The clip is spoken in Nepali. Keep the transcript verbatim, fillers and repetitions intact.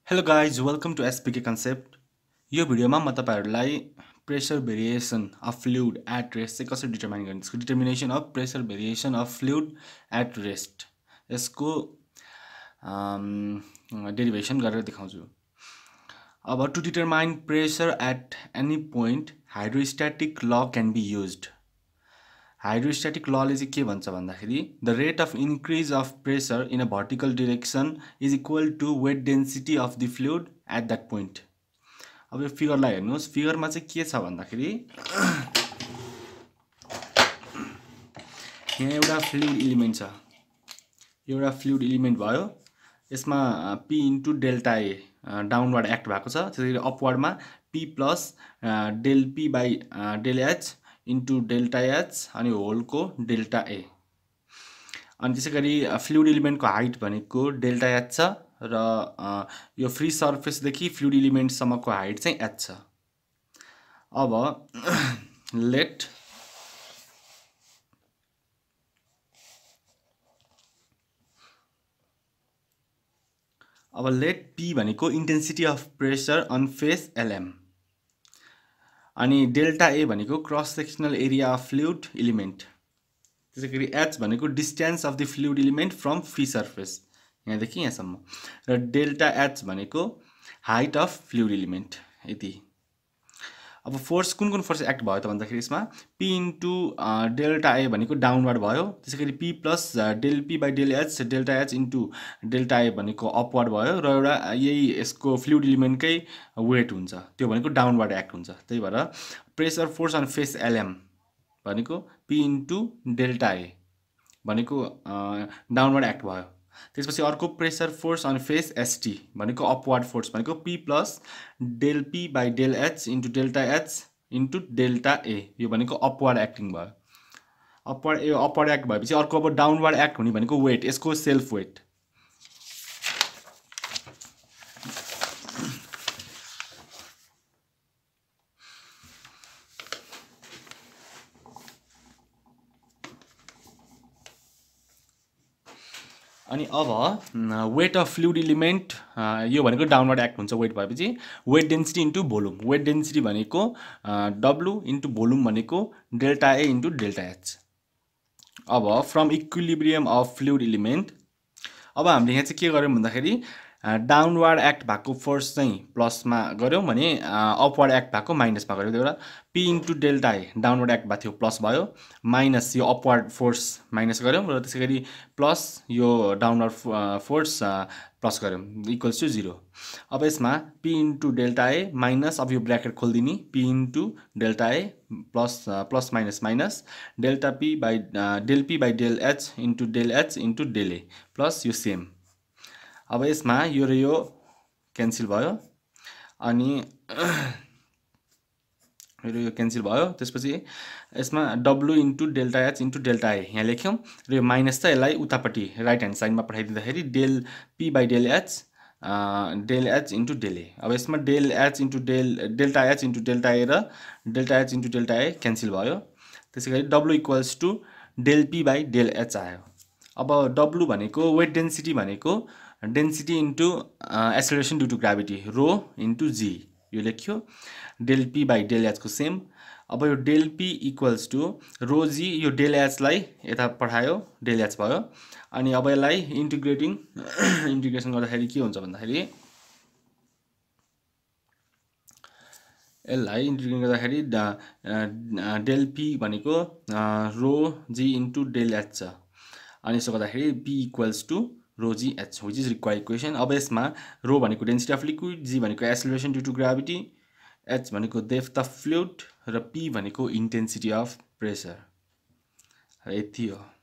Hello guys, welcome to S B K Concept. यो भिडियोमा म तपाईहरुलाई pressure variation of fluid at rest चाहिँ कसरी डिटरमाइन गर्ने त्यसको determination of pressure variation of fluid at rest यसको डेरिवेसन गरेर देखाउँछु। अब to determine pressure at any point hydrostatic law can be used. हाइड्रोस्ट्याटिक लले चाहिँ के भन्छ भन्दाखेरि the rate of increase of pressure in a vertical direction is equal to weight density of the fluid at that point. अब यो फिगरलाई हेर्नुस्, फिगरमा चाहिँ के छ भन्दाखेरि यहाँ एउटा फ्लुइड एलिमेन्ट छ, एउटा फ्लुइड एलिमेन्ट भयो, यसमा p into delta A downward act भएको छ, त्यसैगरी अपवर्डमा p plus del p by del H into delta H अनि होलको डेल्टा ए। अनि त्यसैगरी फ्लुइड एलिमेन्टको हाइट भनेको डेल्टा एच छ र यो फ्री सर्फेसदेखि फ्लुइड एलिमेन्टसम्मको हाइट चाहिँ एच छ। अब लेट अब लेट p भनेको intensity of pressure on face LM अनि डेल्टा ए भनेको cross sectional area of fluid element, त्यसैगरी एच भनेको distance of the fluid element from free surface यहाँदेखि यहाँसम्म, र डेल्टा एच भनेको हाइट अफ फ्लुइड एलिमेन्ट यति। अब फोर्स कुन कुन फोर्स एक्ट भयो त भन्दाखेरि यसमा p इन्टु डेल्टा ए भनेको डाउनवर्ड भयो, त्यसैगरी p plus del p by del H delta H into delta A भनेको अपवर्ड भयो, र एउटा यही यसको फ्लुइड एलिमेन्टकै वेट हुन्छ त्यो भनेको डाउनवर्ड एक्ट हुन्छ। त्यही भएर pressure force on face LM भनेको p इन्टु डेल्टा ए भनेको डाउनवर्ड एक्ट भयो। त्यसपछि अर्को pressure force on face ST भनेको अपवर्ड फोर्स भनेको p plus del p by del H into delta H into delta A, यो भनेको अपवर्ड एक्टिङ भयो। अपवर्ड ए अपवर्ड एक्ट भएपछि अर्को अब डाउनवर्ड एक्ट हुने भनेको वेट, यसको सेल्फ वेट। अनि अब वेट अफ फ्लुइड एलिमेन्ट यो भनेको डाउनवर्ड एक्ट हुन्छ वेट भएपछि, weight density into volume, weight density भनेको डब्लु इन्टु भोल्युम भनेको delta A into delta H. अब from equilibrium of fluid element अब हामीले यहाँ चाहिँ के गर्यौँ भन्दाखेरि डाउनवर्ड एक्ट भएको फोर्स चाहिँ प्लसमा गऱ्यौँ भने अपवर्ड एक्ट भएको माइनसमा गऱ्यौँ। त्यही भएर p into delta A downward act भएको थियो प्लस भयो, माइनस यो अपवर्ड फोर्स माइनस गऱ्यौँ, र त्यसै गरी प्लस यो डाउनवर्ड फोर्स प्लस गऱ्यौँ इक्वल्स टु जिरो। अब यसमा p into delta A minus, अब यो ब्र्याकेट खोलिदिने p into delta A plus plus minus minus delta p by del p by del H into del H into del A plus यो सेम। अब यसमा यो र यो क्यान्सल भयो अनि यो र यो क्यान्सल भयो, त्यसपछि यसमा W into delta H into delta A यहाँ लेख्यौँ, र यो माइनस त यसलाई उतापट्टि राइट ह्यान्ड साइडमा पठाइदिँदाखेरि del p by del H del H into del A. अब यसमा del H into del delta H into delta A र delta H into delta A cancel भयो, त्यसै गरी W equals to del p by del H आयो। अब डब्लु भनेको वेट डेन्सिटी भनेको density into acceleration due to gravity rho into G, यो लेख्यो, del p by del H को सेम। अब यो del p equals to rho G, यो डेल एचलाई यता पठायो डेल एच भयो, अनि अब यसलाई इन्टिग्रेटिङ इन्टिग्रेसन गर्दाखेरि के हुन्छ भन्दाखेरि यसलाई इन्टिग्रेट गर्दाखेरि डेल p भनेको rho G into del H छ, अनि यसो गर्दाखेरि p equals to rho G H which is required equation. अब यसमा रो भनेको डेन्सिटी अफ लिक्विड, जी भनेको acceleration due to gravity, H भनेको डेप्थ अफ फ्लुइड र p भनेको इन्टेन्सिटी अफ प्रेसर। यति हो।